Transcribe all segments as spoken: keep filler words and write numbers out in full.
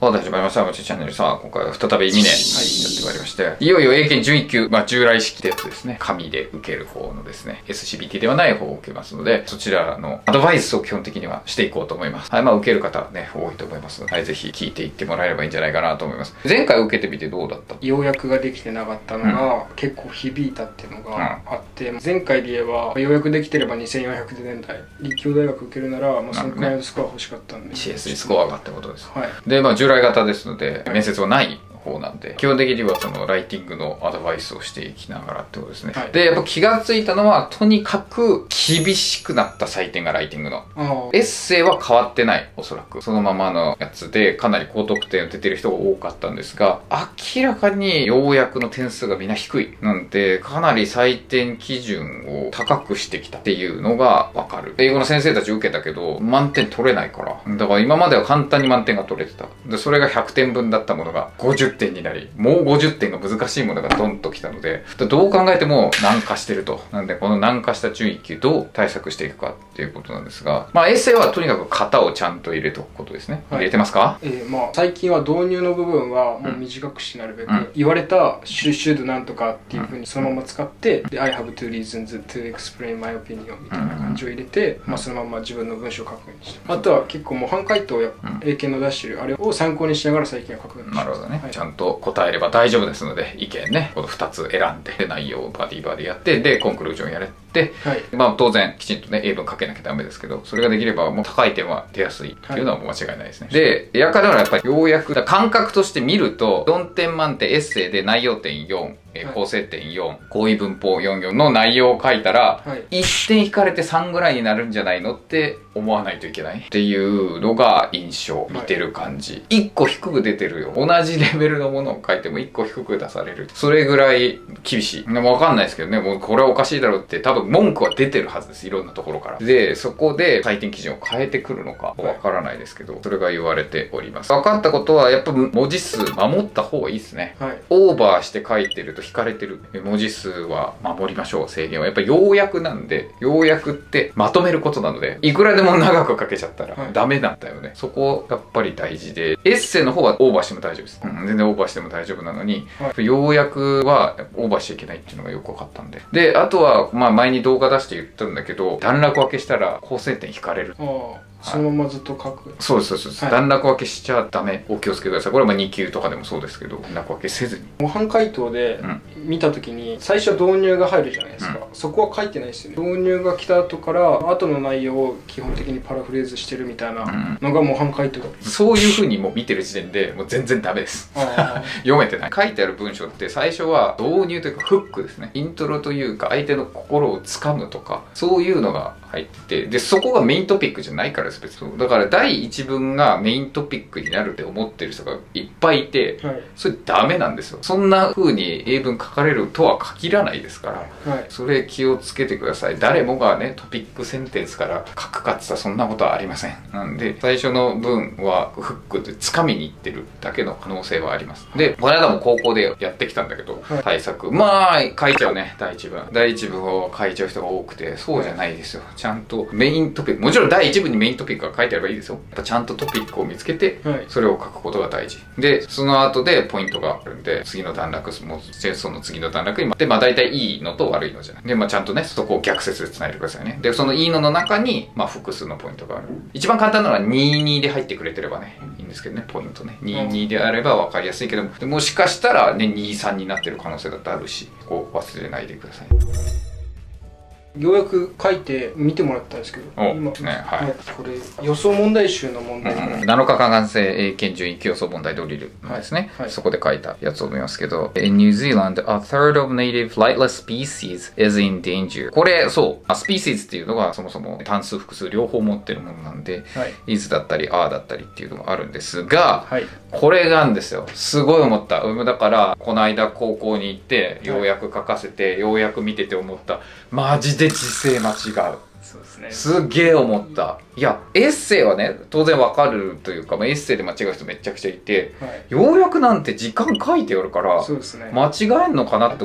はい、始まりました。もちチャンネルさあ、今回は再びにねん、はい、やってまいりまして、いよいよ英検準いっ級、まあ、従来式ってやつですね。紙で受ける方のですね、エスシービーティー ではない方を受けますので、そちらのアドバイスを基本的にはしていこうと思います。はい、まあ、受ける方ね、多いと思いますので、はい、ぜひ聞いていってもらえればいいんじゃないかなと思います。前回受けてみてどうだった？ 要約ができてなかったのが、うん、結構響いたっていうのがあって、うん、前回で言えば、要約できてればにせんよんひゃくねんだい、立教大学受けるなら、まあ、そのくらいのスコア欲しかったんで。 シーエス にスコア上がってことです。 はい。 で、まあ、従来型ですので、面接はない方なんで、基本的にはそのライティングのアドバイスをしていきながらってことですね。はい、で、やっぱ気がついたのは、とにかく厳しくなった採点がライティングの。エッセイは変わってない、おそらく。そのままのやつで、かなり高得点を出てる人が多かったんですが、明らかに要約の点数がみんな低い。なんで、かなり採点基準を高くしてきたっていうのがわかる。英語の先生たち受けたけど、満点取れないから。だから今までは簡単に満点が取れてた。で、それがひゃくてんぶんだったものがごじゅってんになり、もうごじゅってんが難しいものがドンときたので、どう考えても難化してると。なんで、この難化した準いっ級どう対策していくかっていうことなんですが、まあ、エッセイはとにかく型をちゃんと入れておくことですね。はい、入れてますか？ えー、まあ、最近は導入の部分はもう短くしてなるべく、うん、言われた should なんとかっていう風にそのまま使って、で、I have two reasons to explain my opinion みたいな感じを入れて、まあ、そのまま自分の文章を書くようにして。あとは結構模範解答や英検の出してるあれを参考にしながら最近は書くようにして。なるほどね。はい、ちゃんと答えれば大丈夫ですので、意見ね、このふたつ選んで、内容をバディバディやって、で、コンクルージョンやれて、はい、まあ当然、きちんとね、英文書けなきゃダメですけど、それができればもう高い点は出やすいっていうのはもう間違いないですね。はい、で、やかではやっぱり要約、感覚として見ると、よんてん満点エッセイで内容点よん、えー、構成点よん、講義文法よんじゅうよんの内容を書いたら、はい、いってん引かれてさんぐらいになるんじゃないのって思わないといけないっていうのが印象、見てる感じ。はい、いっこ低く出てるよ。同じレベルのものを書いてもいっこ低く出される。それぐらい厳しい。でもわかんないですけどね、もうこれはおかしいだろうって多分文句は出てるはずです。いろんなところから。で、そこで採点基準を変えてくるのかわからないですけど、それが言われております。分かったことはやっぱ文字数守った方がいいですね。はい、オーバーして書いてると引かれてる。文字数は守りましょう、制限は。やっぱり要約なんで、要約ってまとめることなので、いくらでも長く書けちゃったらダメなんだよね。はい、そこやっぱり大事で、エッセイの方はオーバーしても大丈夫です。うん、全然オーバーしても大丈夫なのに、はい、要約はオーバーしちゃいけないっていうのがよく分かったんで。で、あとは、まあ前に動画出して言ったんだけど、段落分けしたら構成点引かれる。 そのままずっと書く。 そうです、そうです。はい、段落分けしちゃダメ。お気をつけください。これはまあに級とかでもそうですけど、段落分けせずに。 模範解答で見たときに、最初導入が入るじゃないですか。うん、そこは書いてないですよね。導入が来た後から、後の内容を基本的にパラフレーズしてるみたいなのが模範解答だ、うん。 そういう風にもう見てる時点で、もう全然ダメです。読めてない。書いてある文章って最初は導入というかフックですね。イントロというか、相手の心をつかむとか、そういうのが入ってて、で、そこがメイントピックじゃないからです、別に。だからだいいち文がメイントピックになるって思ってる人がいっぱいいて、はい、それダメなんですよ。そんな風に英文書かれるとは限らないですから、はい、それ気をつけてください。誰もがね、トピックセンテンスから書くかって言ったらそんなことはありません。なんで、最初の文はフックで掴みにいってるだけの可能性はあります。で、この間も高校でやってきたんだけど、はい、対策。まあ、書いちゃうね、だいいち文。だいいち文を書いちゃう人が多くて、そうじゃないですよ。ちゃんとメイントピック、もちろんだいいち文にメイントピックが書いてあればいいですよ。やっぱちゃんとトピックを見つけて、はい、それを書くことが大事。で、その後でポイントがあるんで、次の段落、もうその次の段落に、で、まあ大体いいのと悪いのじゃない。で、まあちゃんとね、そこを逆説で繋いでくださいね。で、そのいいのの中に、まあ複数のポイントがある。一番簡単なのはにじゅうにで入ってくれてればね、いいんですけどね、ポイントね。にじゅうにであれば分かりやすいけども、でもしかしたらね、にじゅうさんになってる可能性だってあるし、ここ忘れないでください。 ようやく書いて見てもらったんですけど、今、ね、はい、これ予想問題集の問題、 うん、なのかか完成英検準いっ級予想問題ドリルですね、はいはい、そこで書いたやつを見ますけど、 In New Zealand, a third of native flightless species is in danger。 これそうスピーシーズっていうのがそもそも単数複数両方持ってるものなんで、はい、is だったり are だったりっていうのがあるんですが、はい、これがんですよ。すごい思った。だからこの間高校に行ってようやく書かせて、はい、ようやく見てて思った。マジで時勢間違う。そうですね。すげえ思った。いや、エッセイはね、当然わかるというか、まあ、エッセイで間違う人めちゃくちゃいて、はい、ようやくなんて時間書いてあるから、そうですね、間違えんのかなって思って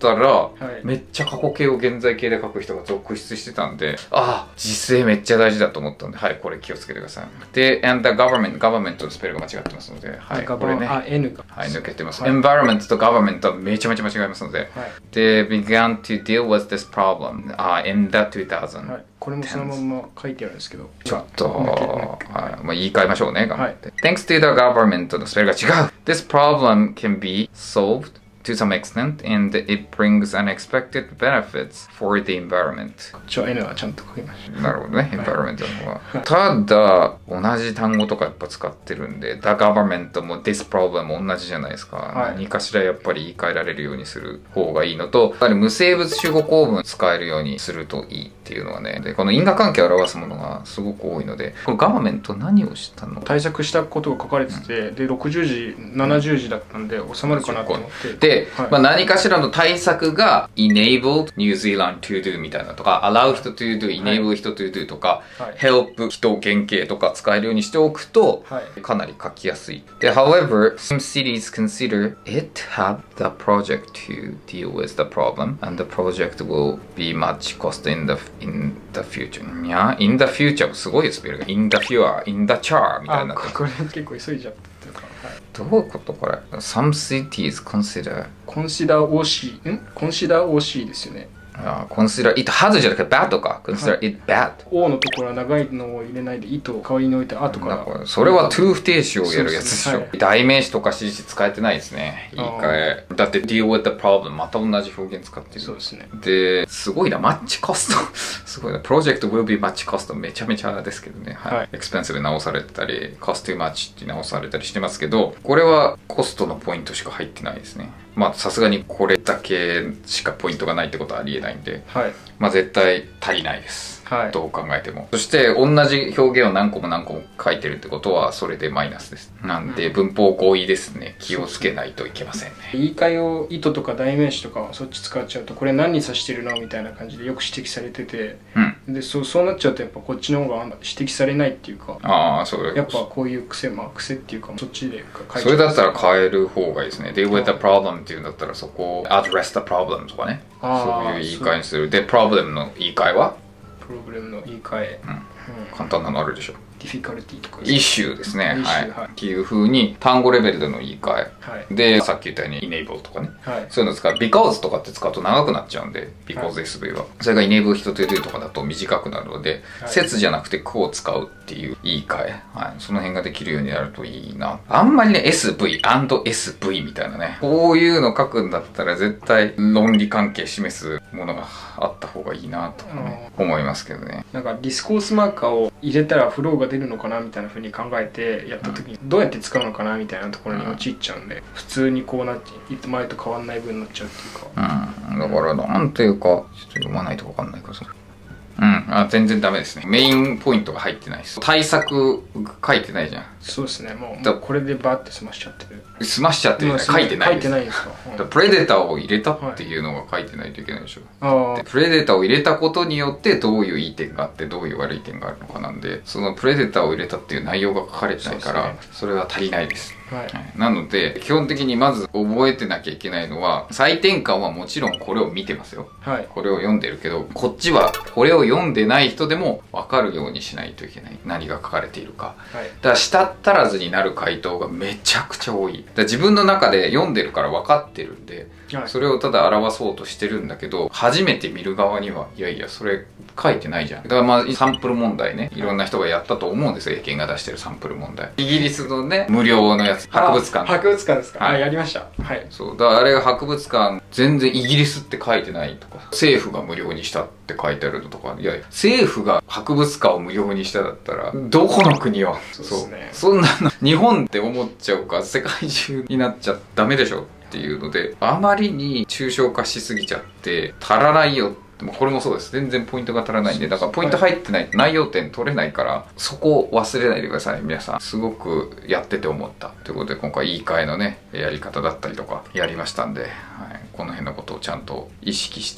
ったら、 はい、 めっちゃ過去形を現在形で書く人が続出してたんで、ああ、時制めっちゃ大事だと思ったんで、はい、これ気をつけてください。で、and the government、government のスペルが間違ってますので、はい、これね、 あ、N が。 はい、抜けてます。 はい、 environment と government はめちゃめちゃ間違えますので、 はい、 で、began to deal with this problem、uh, in the two thousand。 はい、これもそのまま書いてあるんですけど、 ちょっと、はい、まあ、言い換えましょうね、頑張って。 はい、 Thanks to the government のスペルが違う。This problem can be solved to some extent and it brings unexpected benefits for the environment。 じゃあ N はちゃんと書きました。 なるほどね、environment の方は。ただ、同じ単語とかやっぱ使ってるんで、the government も this problem も同じじゃないですか。はい、何かしらやっぱり言い換えられるようにする方がいいのと、やっぱり無生物主語構文使えるようにするといいっていうのはね、で、この因果関係を表すものがすごく多いので、この government 何をしたの？ 対策したことが書かれてて、うん、で、ろくじゅうじ、ななじゅうじだったんで収まるかなと思って。 で、はい、まあ何かしらの対策が enabled New Zealand to do みたいなとか allow 人 to do、enable 人 to do とか、はい、help 人原型とか使えるようにしておくと、はい、かなり書きやすい。で、however, some cities consider it have the project to deal with the problem and the project will be much cost in the, in the future. いや、in the future すごいスペルが in the future, in the char みたいな。 これ結構急いじゃったっていうか。 どういうことこれ ?Some cities consider consider オーシー ん consider オーシー ですよね。 ああ、consider it has じゃなくて bad か。consider it bad。 O のところは長いのを入れないで、糸を代わりに置いてあとから。 それは to 不定詞をやるやつでしょ。はい、代名詞とか詞詞使えてないですね。言い換え。だって deal with the problem また同じ表現使ってる。 そうですね。 で、すごいな。マッチコスト。すごいな。project will be much cost めちゃめちゃですけどね。はい。はい、expensive 直されてたり、cost too much って直されたりしてますけど、これはコストのポイントしか入ってないですね。まあさすがにこれだけしかポイントがないってことはありえないんで、はい、まあ絶対足りないです、はい、どう考えても。そして同じ表現を何個も何個も書いてるってことはそれでマイナスです。なんで文法合意ですね。気をつけないといけませんね。 言い換えを意図とか代名詞とかそっち使っちゃうとこれ何に指してるのみたいな感じでよく指摘されてて、うん、で そ, そうなっちゃうとやっぱこっちの方が指摘されないっていうか、 ああ、そうやっぱこういう癖、まあ癖っていうかそっちで書いちゃう。 それだったら変える方がいいですね。Deal with the problem っていうんだったらそこを address the problem とかね、そういう言い換えにする。で problem の言い換えはプロブレムの言い換え、うんうん、 簡単なのあるでしょ。 ディフィカルティとかイシューですね。はい、はい、っていう風に単語レベルでの言い換え、はい、でさっき言ったように enable とかね、はい、そういうの使う。because とかって使うと長くなっちゃうんで because エスブイ は、はい、それが enable 人 to do とかだと短くなるので、はい、説じゃなくて句を使うっていう言い換え、はい、その辺ができるようになるといいな。あんまりね エスブイ and エスブイ みたいなね、こういうの書くんだったら絶対論理関係示すものがあった方がいいなとかね、思いますけどね。 なんかディスコースマーカーを入れたらフローが出るのかなみたいな風に考えてやった時にどうやって使うのかなみたいなところに陥っちゃうんで、普通にこうなって前と変わんない分になっちゃうっていうか、 うん、だからなんていうかちょっと読まないと分かんないからさ、うん、あ、全然ダメですね。メインポイントが入ってないです。対策書いてないじゃん。 そうですね。もう、もうこれでバーって済ましちゃってる。 済ましちゃってる、ね、書いてないです。 書いてないですか。 うん、プレデターを入れたっていうのが書いてないといけないでしょ。はい、でプレデターを入れたことによってどういういい点があってどういう悪い点があるのかなんで、そのプレデターを入れたっていう内容が書かれてないから、 そ, ね、それは足りないです。はいはい、なので基本的にまず覚えてなきゃいけないのは、再転換はもちろんこれを見てますよ、はい、これを読んでるけど、こっちはこれを読んでない人でも分かるようにしないといけない。何が書かれているか、はい、だから舌足らずになる回答がめちゃくちゃ多い。だから自分の中で読んでるから分かってるんで、はい、それをただ表そうとしてるんだけど、初めて見る側にはいやいやそれ書いてないじゃん。だからまあサンプル問題ね、いろんな人がやったと思うんですよ、英検が出してるサンプル問題。イギリスのね無料のやつ、博物館。 博物館ですか。はい、あ、やりました。はい。 そう。だからあれが博物館、全然イギリスって書いてないとか、政府が無料にしたって書いてあるのとか、いや、政府が博物館を無料にしただったら、どこの国は、 そうですね。 そんなの、日本って思っちゃうか、世界中になっちゃダメでしょっていうので、あまりに抽象化しすぎちゃって、足らないよって。これもそうです。全然ポイントが足らないんで、だからポイント入ってないと内容点取れないから、そこを忘れないでください、皆さん。すごくやってて思った。ということで、今回言い換えのね、やり方だったりとか、やりましたんで、はい、この辺のことをちゃんと意識して、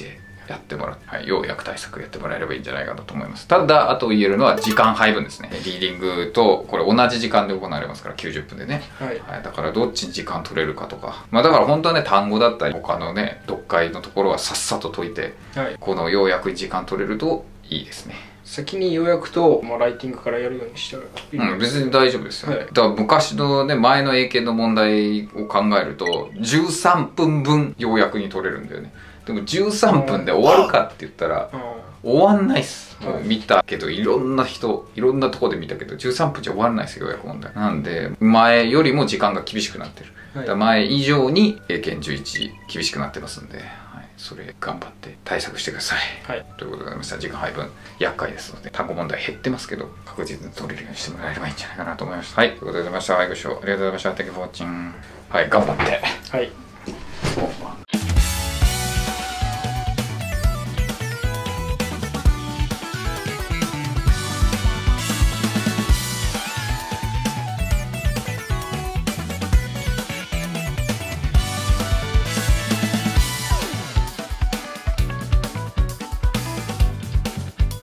やってもらって、はい、要約対策やってもらえればいいんじゃないかなと思います。ただあと言えるのは時間配分ですね。リーディングとこれ同じ時間で行われますから、きゅうじゅっぷんでね、はい、はい、だからどっちに時間取れるかとか、まあだから本当はね、単語だったり他のね読解のところはさっさと解いて、はい、この要約に時間取れるといいですね。 先に要約と、まあ、ライティングからやるようにしたらいい、 うん、別に大丈夫ですよ、ね、はい、だから昔のね前の英検の問題を考えるとじゅうさんぷんぶん要約に取れるんだよね。でもじゅうさんぷんで終わるかって言ったら終わんないっす。もう見たけどいろんな人いろんなとこで見たけどじゅうさんぷんじゃ終わらないですよ、要約問題なんで。前よりも時間が厳しくなってる、はい、だ前以上に英検じゅういち厳しくなってますんで、はい、それ頑張って対策してください、はい、ということでございました。時間配分厄介ですので単語問題減ってますけど確実に取れるようにしてもらえればいいんじゃないかなと思いました。はい、ということでございました。はい、ご視聴ありがとうございました。 Thank you for watching。 はい、頑張って、はい